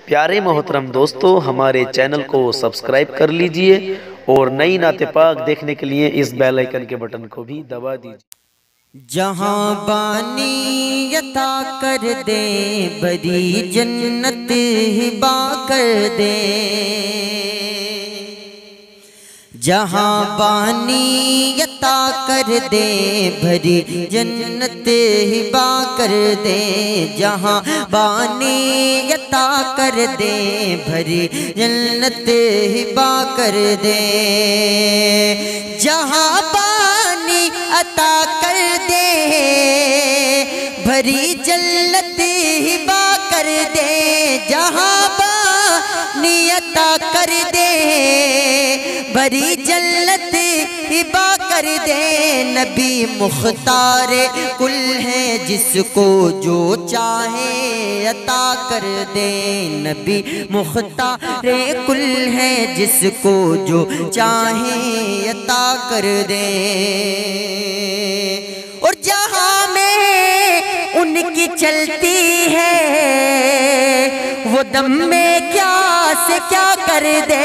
प्यारे मोहतरम दोस्तों, हमारे चैनल को सब्सक्राइब कर लीजिए और नई नाते पाक देखने के लिए इस बेल आइकन के बटन को भी दबा दीजिए। जहाँ बानी अता कर दे, बड़ी जन्नत हिबा कर दे। जहाँ बानी अता कर दे, भरी जन्नत हिबा कर दे। जहाँ बानी अता कर दे, भरी जन्नत हिबा कर दे। जहाँ बानी अता कर दे, भरी जन्नत हिबा कर दे। जहाँ बानी अता कर दे, भरी जन्नत हिबा कर दे। नबी मुख्तार कुल है, जिसको जो चाहे अता कर दे। नबी मुख्तार कुल है, जिसको जो चाहे अता कर दे। और जहाँ में उनकी चलती है, वो दम में क्या से क्या कर दे।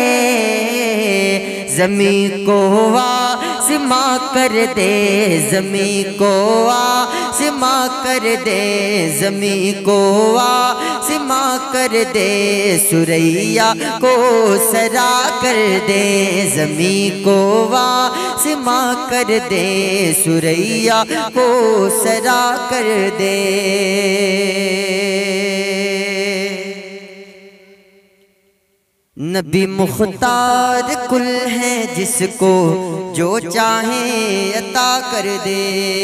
ज़मीं को आसमां कर दे, ज़मीं को आसमां कर दे। ज़मीं को आसमां कर दे, सुरैया को सरा कर दे। ज़मीं को आसमां कर दे, सुरैया को सरा कर दे। नबी मुख्तार कुल है, जिसको जो चाहे अता कर दे।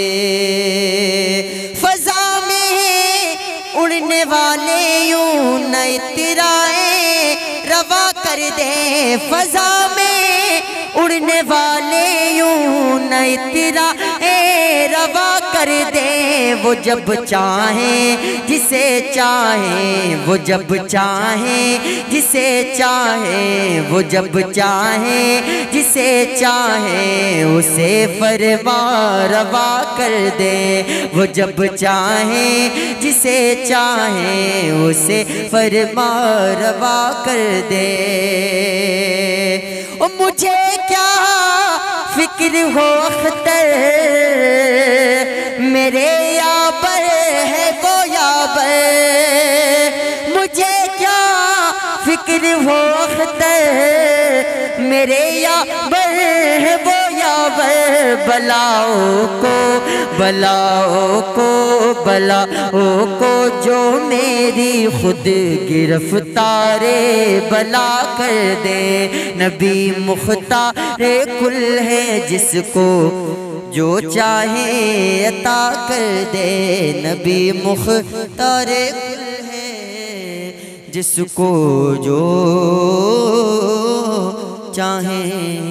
फ़ज़ा में उड़ने वाले यूं न इतराए रवा कर दे। फ़ज़ा में उड़ने वाले यूं न इतराए रवा कर दे। वो जब चाहे जिसे चाहे, वो जब चाहे जिसे चाहे, वो जब चाहे जिसे चाहे, उसे फरमा रवा कर दे। वो जब चाहे जिसे चाहे, उसे फरमा रवा कर दे। ओ मुझे क्या फिक्र हो अख्तर, मेरे याबर है वो याबर। मुझे क्या फिक्र हो अख्तर, मेरे याबर है वो याबर। बलाओं को बलाओं को बलाओं को जो मेरी खुद गिरफ्तारे बला कर दे। नबी मुख्तार कुल है, जिसको जो चाहे अता कर दे। नबी मुख्तार कुल है, जिसको जो चाहे